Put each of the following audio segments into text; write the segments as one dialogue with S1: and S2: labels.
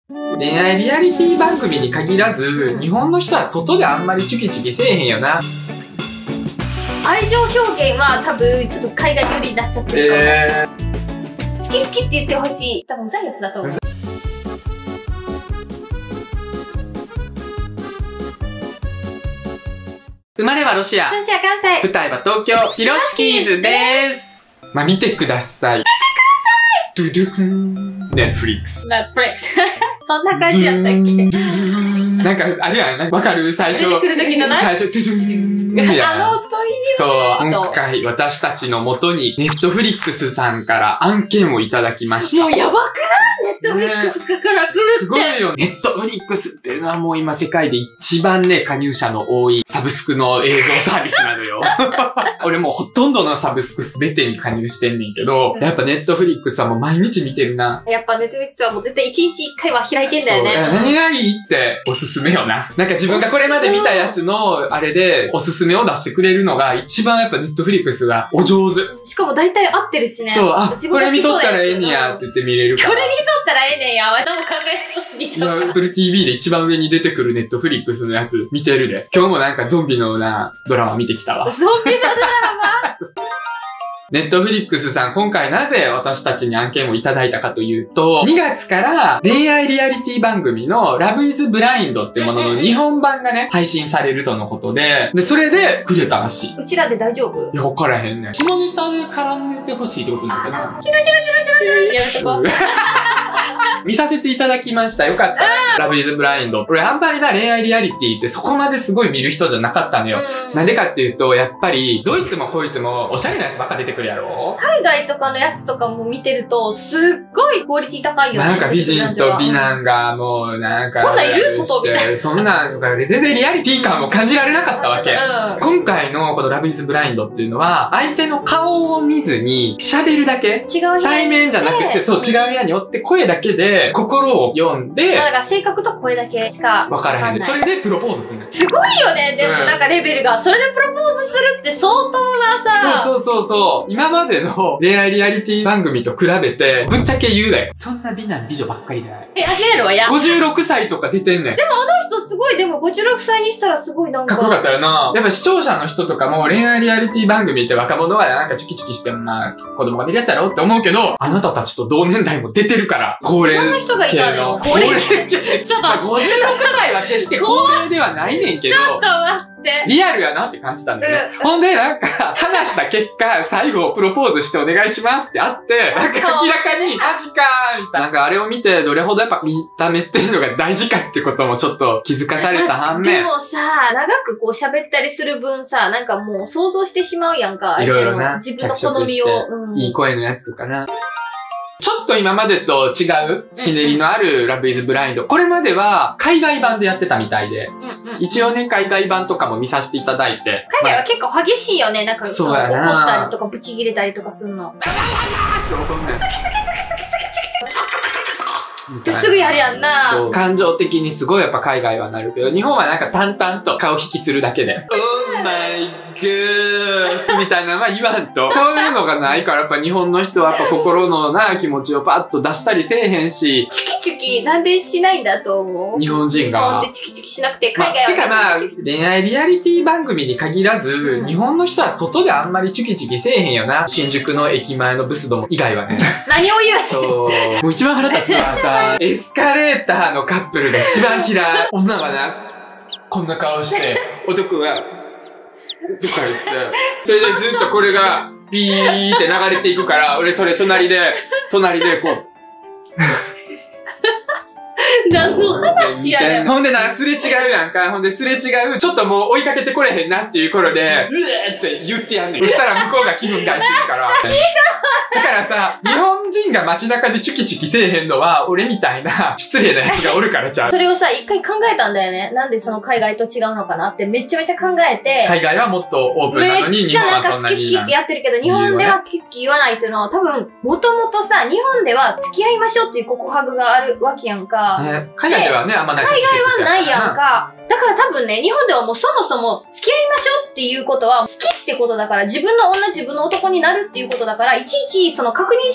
S1: 恋愛リアリティ番組に限らず、日本の人は外であんまりチュキチュキせえへんよな。
S2: 愛情表現は多分ちょっと海外寄りになっちゃってるから、好き好きって言ってほしい。多分うざいやつだと思う。
S1: 生まれはロシア、
S2: 関西。
S1: 舞台は東京、ピロシキーズです。まあ、見てください。ドゥドゥン。ネットフリックス。
S2: そんな感じやったっけ？
S1: なんか、あれやん、わかる？最初。
S2: 出てくる時のな。
S1: 最初、ドゥドゥン。
S2: あの音いいよね。
S1: そう、今回私たちの元に、ネットフリックスさんから案件をいただきました。
S2: もうやばくない？ネットフリックスから来るって。
S1: すごいよ。ネットフリックスっていうのはもう今世界で一番ね、加入者の多いサブスクの映像サービスなのよ。俺もうほとんどのサブスクすべてに加入してんねんけど、やっぱネットフリックスはもう毎日見てるな。
S2: やっぱネットフリックスはもう絶対1日1回は開いてんだよね。
S1: 何がいいっておすすめよな。なんか自分がこれまで見たやつのあれでおすすめを出してくれるのが一番やっぱネットフリックスがお上手。
S2: しかも大体合ってるしね。
S1: そう、あ、これ見とったらええんやって言って見れるから。
S2: これ見とったらええねんや。私も考えそうすぎちゃう。
S1: Apple TV で一番上に出てくるネットフリックスのやつ見てるで。今日もなんかゾンビのなドラマ見てきたわ。
S2: ゾンビのドラマ
S1: ネットフリックスさん、今回なぜ私たちに案件をいただいたかというと、2月から恋愛リアリティ番組の Love is Blind っていうものの日本版がね、配信されるとのことで、それでくれたらしい。
S2: うちらで大丈夫？
S1: いや、わからへんねん。下ネタで絡んでてほしいってことなんかな。
S2: キラやめとこう。
S1: 見させていただきました。よかった。Love is Blind。俺あんまりな恋愛リアリティってそこまですごい見る人じゃなかったのよ。なんでかっていうと、やっぱり、どいつもこいつもおしゃれなやつばっか出てくるやろ？
S2: 海外とかのやつとかも見てると、すっごいクオリティ高いよね。
S1: なんか美人と美男がもうなんか。
S2: こんなんいる？外みたいな。
S1: そんなんか全然リアリティ感も感じられなかったわけ。今回のこの Love is Blind っていうのは、相手の顔を見ずに喋るだけ。
S2: 違う部屋。
S1: 対面じゃなくて、そう、違う部屋におって声だけで心を読んで、
S2: だから性格と声だけしか
S1: わからへん。それでプロポーズする。
S2: すごいよね。でもなんかレベルが。それでプロポーズするって相当なさ。
S1: そう。今までの恋愛リアリティ番組と比べて、ぶっちゃけ言うだよ。そんな美男美女ばっかりじゃない。
S2: あげるわや。
S1: 56歳とか出てんねん。
S2: でもあの人すごい、でも56歳にしたらすごいなんか。
S1: かっこよかったよな。やっぱ視聴者の人とかも恋愛リアリティ番組って若者はなんかチュキチュキしてもまあ子供が見るやつやろって思うけど、あなたたちと同年代も出てるから、高齢系の。
S2: いろんな人がいたの。
S1: 高齢系。ちょっと56歳は決して高齢ではないねんけど。
S2: ちょっと待って。
S1: リアルやなって感じたんだよね。ほんでなんか、話した結果、最後プロポーズしてお願いしますってあって、なんか明らかに、マジかーみたいな。なんかあれを見て、どれほどやっぱ見た目っていうのが大事かってこともちょっと気づかされた反面。
S2: でもさ、長くこう喋ったりする分さ、なんかもう想像してしまうやんか。
S1: いろいろな。
S2: 自分の好みを。
S1: いい声のやつとかな。ちょっと今までと違うひねりのある Love is Blind。これまでは海外版でやってたみたいで。一応ね、海外版とかも見させていただいて。
S2: 海外は結構激しいよね。なんか
S1: そうやな。
S2: 怒ったりとかブチ切れたりとかするの。すぐやるやんな。
S1: そう。感情的にすごいやっぱ海外はなるけど、日本はなんか淡々と顔引きつるだけで。Oh my god! みたいなのは言わんと。そういうのがないからやっぱ日本の人はやっぱ心のな気持ちをパッと出したりせえへんし。
S2: チキチキなんでしないんだと思う？
S1: 日本人が。
S2: 日本でチキチキしなくて海外は。
S1: てかまあ、恋愛リアリティ番組に限らず、日本の人は外であんまりチキチキせえへんよな。新宿の駅前のブスども以外はね。
S2: 何を言う？
S1: そう。もう一番腹立つのはさ、エスカレーターのカップルが一番嫌い。女はな、こんな顔して、男は、とか言って、それでずっとこれが、ピーって流れていくから、俺それ隣でこう、
S2: 何の話やねん。
S1: ほんでな、すれ違うやんか。ほんですれ違う。ちょっともう追いかけてこれへんなっていう頃で、うえーって言ってやんねん。そしたら向こうが気分害するから。だからさ、日本人が街中でチュキチュキせえへんのは、俺みたいな失礼なやつがおるからちゃう。
S2: それをさ、一回考えたんだよね。なんでその海外と違うのかなってめちゃめちゃ考えて。
S1: 海外はもっとオープンなのに、日本はそんなに。
S2: めっちゃなんか好き好きってやってるけど、日本では好き好き言わないっていうのは多分、もともとさ、日本では付き合いましょうっていう告白があるわけやんか。
S1: 海外ではね、あんまない。
S2: 海外はないやんか。だから多分ね、日本ではもうそもそも付き合いましょうっていうことは好きってことだから、自分の女自分の男になるっていうことだから、いちいちその確認し合わなくて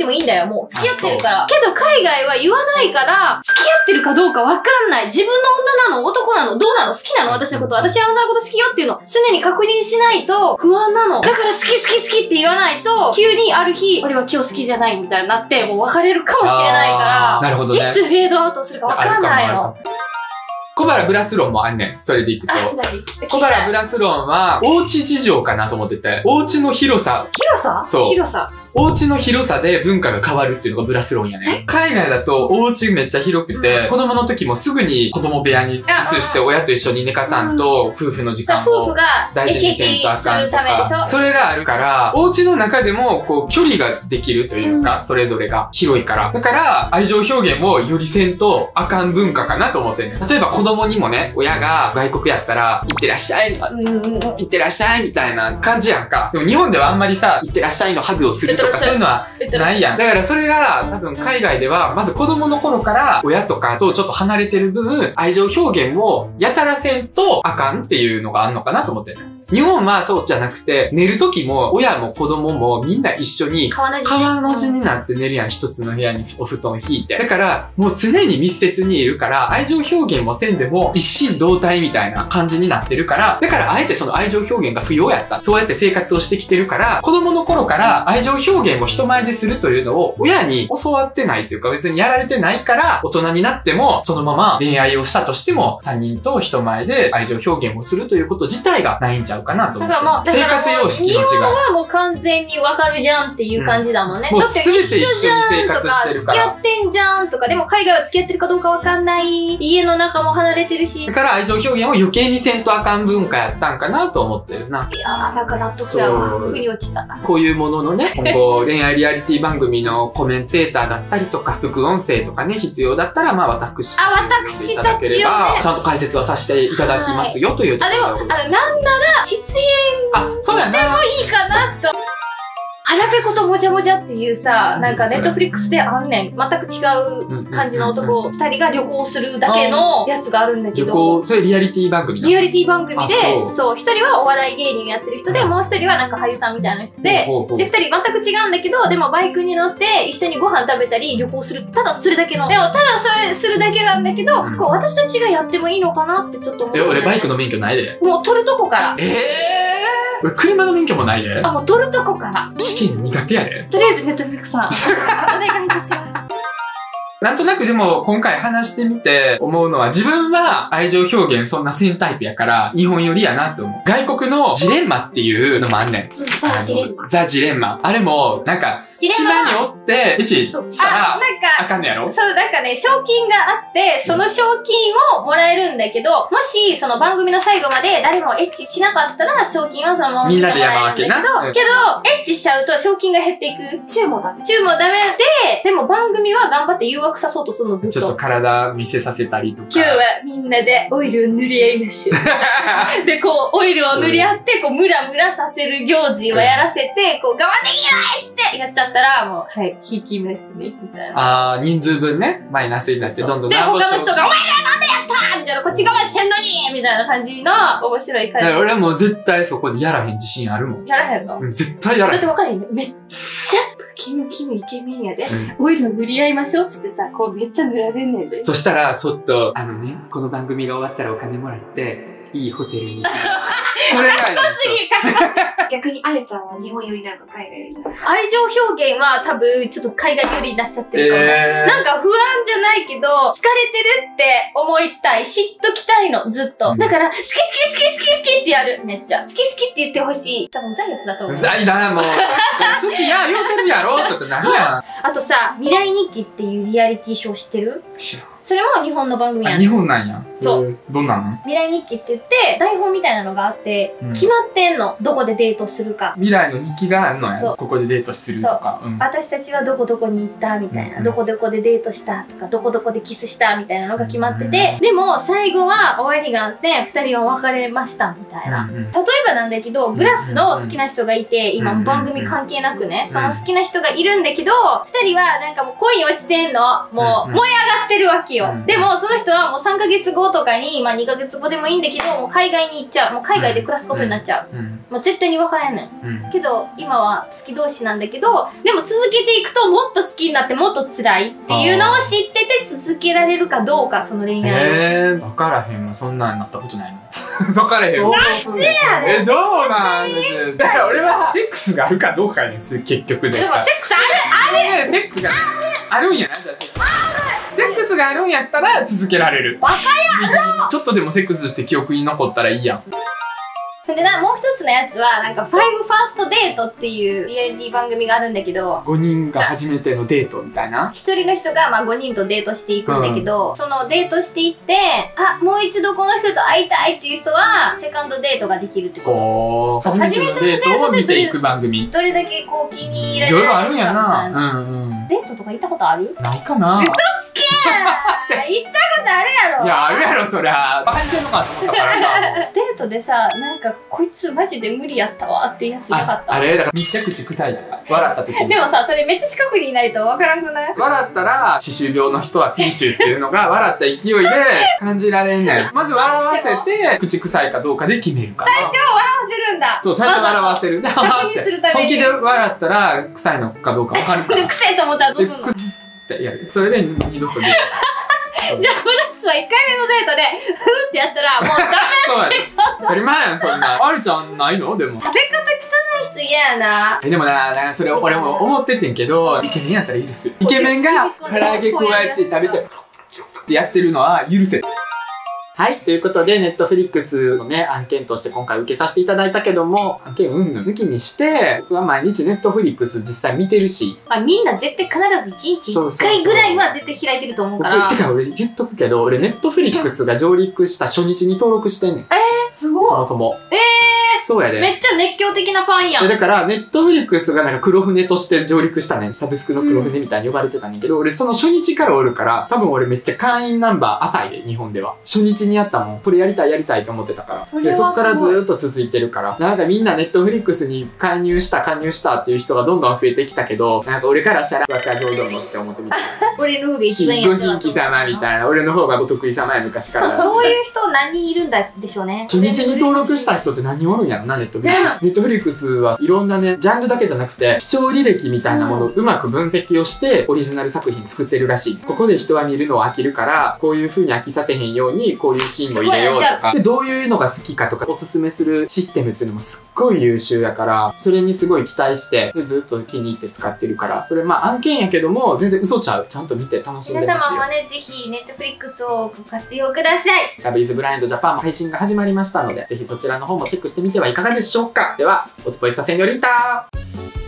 S2: ってもいいんだよ。もう付き合ってるから。けど海外は言わないから、付き合ってるかどうかわかんない。自分の女なの男なのどうなの好きなの私のこと。私は女のこと好きよっていうの常に確認しないと不安なの。だから好き好き好きって言わないと、急にある日、俺は今日好きじゃないみたいになって、もう別れるかもしれないから、
S1: なるほどね。
S2: いつフェードアウトするかわかんないの。
S1: 小原ブラスロンもあんねん。それでいくと。小原ブラスロンは、おうち事情かなと思ってて。おうちの広さ。
S2: 広さ
S1: そう。
S2: 広さ。
S1: お家の広さで文化が変わるっていうのがブラスロンやね。海外だとお家めっちゃ広くて、子供の時もすぐに子供部屋に移して親と一緒に寝かさんと夫婦の時間を大事にせんとあかんとか、それがあるから、お家の中でもこう距離ができるというか、それぞれが広いから。だから愛情表現もよりせんとあかん文化かなと思ってんね。例えば子供にもね、親が外国やったら、いってらっしゃい、いってらっしゃいみたいな感じやんか。でも日本ではあんまりさ、いってらっしゃいのハグをするとかそういうのはないやん。だからそれが多分海外ではまず子供の頃から親とかとちょっと離れてる分愛情表現をやたらせんとあかんっていうのがあんのかなと思ってる。日本はそうじゃなくて寝る時も親も子供もみんな一緒に川の字になって寝るやん。一つの部屋にお布団引いて。だからもう常に密接にいるから愛情表現もせんでも一心同体みたいな感じになってるから、だからあえてその愛情表現が不要やった。そうやって生活をしてきてるから子供の頃から愛情表現を人前でするというのを親に教わってないというか別にやられてないから大人になってもそのまま恋愛をしたとしても他人と人前で愛情表現をするということ自体がないんちゃうかなと思って。生活様式の違い。
S2: 日本はもう完全にわかるじゃんっていう感じだもんね。
S1: もう全て一緒に生活してるから。
S2: 付き合ってんじゃんとか、でも海外は付き合ってるかどうかわかんない。家の中も離れてるし。
S1: だから愛情表現を余計にせんとあかん文化やったんかなと思ってるな。
S2: いやー、なんか納得やわ。腑に落ちたな。
S1: こういうもののね、今後恋愛リアリティ番組のコメンテーターだったりとか、副音声とかね、必要だったら、まあ私たちいただければ、ちゃんと解説はさせていただきますよというところでございます。
S2: なんなら、出演してもいいかなと。腹ペコともじゃもじゃっていうさ、なんかネットフリックスであんねん。全く違う感じの男二人が旅行するだけのやつがあるんだけど。
S1: 旅行、それリアリティ番組なの？
S2: リアリティ番組で、そう、一人はお笑い芸人やってる人で、もう一人はなんか俳優さんみたいな人で、で、二人全く違うんだけど、でもバイクに乗って一緒にご飯食べたり旅行する。ただそれだけの。でもただそれするだけなんだけど、こう私たちがやってもいいのかなってちょっと思って。
S1: 俺バイクの免許ないで。
S2: もう取るとこから。
S1: 俺車の免許もないで。
S2: あ、もう取るとこから。
S1: 試験苦手やで。
S2: とりあえずネットフリックスさん、お願いいたします。
S1: なんとなくでも今回話してみて思うのは自分は愛情表現そんなせんタイプやから日本寄りやなと思う。外国のジレンマっていうのもあんねん。
S2: ザ・ジレンマ。
S1: ザ・ジレンマ。あれもなんか島におってエチしたらあかんねやろ？
S2: そう、なんかね、賞金があって、その賞金をもらえるんだけど、もしその番組の最後まで誰もエッチしなかったら賞金はそのまま
S1: みんなでやるわけな。
S2: けど、エッチしちゃうと賞金が減っていく。
S3: チューもダメ。
S2: チューもダメで、でも番組は頑張って誘惑さそうとするのずっと。
S1: ちょっと体見せさせたりとか。
S2: 今日はみんなでオイルを塗り合いましょう。で、こう、オイルを塗り合って、こう、ムラムラさせる行事をやらせて、こう、我慢できないってやっちゃったら、もう、はい、引きますね、みたいな。
S1: 人数分ね、マイナスになってどんどん
S2: で、他の人が、お前らなんでやったみたいな、こっち我慢してんのにみたいな感じの面白い感じ。
S1: 俺はもう絶対そこでやらへん自信あるもん。
S2: やらへんの？
S1: 絶対やらへん。
S2: だってわかるよね。めっちゃ、キムキムイケメンやで。オイルを塗り合いましょうっつってさ、こうめっちゃ塗られんねんで。
S1: そしたら、そっと、この番組が終わったらお金もらって、いいホテルに。それが
S2: 賢すぎ、賢すぎ。
S3: 逆にアレちゃんは日本寄りなのか海外寄りなのか。
S2: 愛情表現は多分ちょっと海外寄りになっちゃってるかも。なんか不安じゃないけど、疲れてるって思いたい。知っときたいの、ずっと。だから、好き好き好き好き好きってやる。めっちゃ。好き好きって言ってほしい。多分うざいやつだと思う。
S1: うざいな、もう。好きや、言うてるやろって何や。
S2: あとさ、未来日記っていうリアリティショー知ってる？
S1: 知らん。
S2: それも日本の番組やん。
S1: 日本なんや。
S2: そう。
S1: どんなの？
S2: 未来日記って言って、台本みたいなのがあって、決まってんの。どこでデートするか。
S1: 未来の日記があるのや。ここでデートするとか。
S2: 私たちはどこどこに行ったみたいな。どこどこでデートしたとか、どこどこでキスしたみたいなのが決まってて、でも最後は終わりがあって、二人は別れましたみたいな。例えばなんだけど、グラスの好きな人がいて、今番組関係なくね、その好きな人がいるんだけど、二人はなんかもう恋に落ちてんの。もう燃え上がってるわけよ。でもその人はもう3ヶ月後とかに、まあ2ヶ月後でもいいんだけど、もう海外に行っちゃう。もう海外で暮らすことになっちゃう。 もう絶対に別れんねん。けど今は好き同士なんだけど、でも続けていくともっと好きになってもっと辛いっていうのを知ってて続けられるかどうか、その恋愛を。
S1: 分からへんわ、そんなんなったことないの。分からへんわ。
S2: なんでやねん。
S1: どうなんですだから俺はセックスがあるかどうかやねん、結局
S2: でもセックスある
S1: セックスがあるんやな、じゃあセックスがあるんやったら続けられる。
S2: バカやろ。
S1: ちょっとでもセックスして記憶に残ったらいいやん。
S2: でもう一つのやつはなんか5ファーストデートっていうリアリティ番組があるんだけど、
S1: 5人が初めてのデートみたいな。
S2: 一人の人が5人とデートしていくんだけど、そのデートしていって、あ、もう一度この人と会いたいっていう人はセカンドデートができるってこ
S1: 初めてのデートを見ていく番組。
S2: と。どれだけこう気に入られ
S1: いろいろあるん
S2: るか
S1: や
S2: みたい
S1: な。
S2: デートとか行ったことある？
S1: ないかな。
S2: 嘘つけー。行ったことあるやろ。
S1: いや、あるやろ、そりゃ。バカにしてんのかと思ったからさ。
S2: デートでさ、なんかこいつマジで無理やったわっていうやついなかった？
S1: あれだから、めっちゃ口臭いとか、笑った時に。
S2: でもさ、それめっちゃ近くにいないとわからんくない？
S1: 笑ったら、歯周病の人はピーシュっていうのが、笑った勢いで感じられんねん。まず笑わせて、口臭いかどうかで決めるから。
S2: 最初笑わせるんだ。
S1: そう、最初笑わせる。
S2: 確認するために
S1: 本気で笑ったら、臭いのかどうかわかるから。
S2: で、くせえと思ったらどうすんの？
S1: ってやる。それで二度と出る。
S2: じゃあプラスは1回目のデートでふーってやったらもうダメ
S1: そうやね。当たり前やん、そんな。あるちゃんないのでも。
S2: 食べ方汚い人嫌やな。
S1: でもな、それ俺も思っててんけど、イケメンやったら許す。イケメンが唐揚げ加えて食べて、ってやってるのは許せ。はい、ということで、ネットフリックスのね、案件として今回受けさせていただいたけども、案件うんぬん抜きにして、僕は毎日ネットフリックス実際見てるし。
S2: みんな絶対必ず1日1回ぐらいは絶対開いてると思うから。
S1: てか俺言っとくけど、俺ネットフリックスが上陸した初日に登録してんねん。
S2: すごい。
S1: そもそも。そうやで。
S2: めっちゃ熱狂的なファンやん。
S1: だから、ネットフリックスがなんか黒船として上陸したね。サブスクの黒船みたいに呼ばれてたんだけど、俺その初日からおるから、多分俺めっちゃ会員ナンバー浅いで、日本では。初日にやったもん。これやりたいと思ってたから。で、そっからずーっと続いてるから。なんかみんなネットフリックスに加入したっていう人がどんどん増えてきたけど、なんか俺からしたら若造どもって思ってみた。
S2: 俺の方が一番や
S1: ご新規様みたいな。俺の方がお得意様や昔から。
S2: そういう人何人いるんだでしょうね。
S1: 初日に登録した人って何人おるんやろな、ネットフリックス。ネットフリックスはいろんなね、ジャンルだけじゃなくて、視聴履歴みたいなものをうまく分析をして、オリジナル作品作ってるらしい。ここで人は見るのを飽きるから、こういう風に飽きさせへんように、こういうシーンを入れようとか、で、どういうのが好きかとか、おすすめするシステムっていうのもすっごい優秀やから、それにすごい期待して、ずっと気に入って使ってるから、これまあ案件やけども、全然嘘ちゃう。ちゃんと見て楽しんで
S2: 皆
S1: ますよ。
S2: 様もね、ぜひネットフリックスをご活用ください。
S1: ラブイズブラインドジャパンも配信が始まりましたので、ぜひそちらの方もチェックしてみてはいかがでしょうか。では、おつぽいさせんよりたー。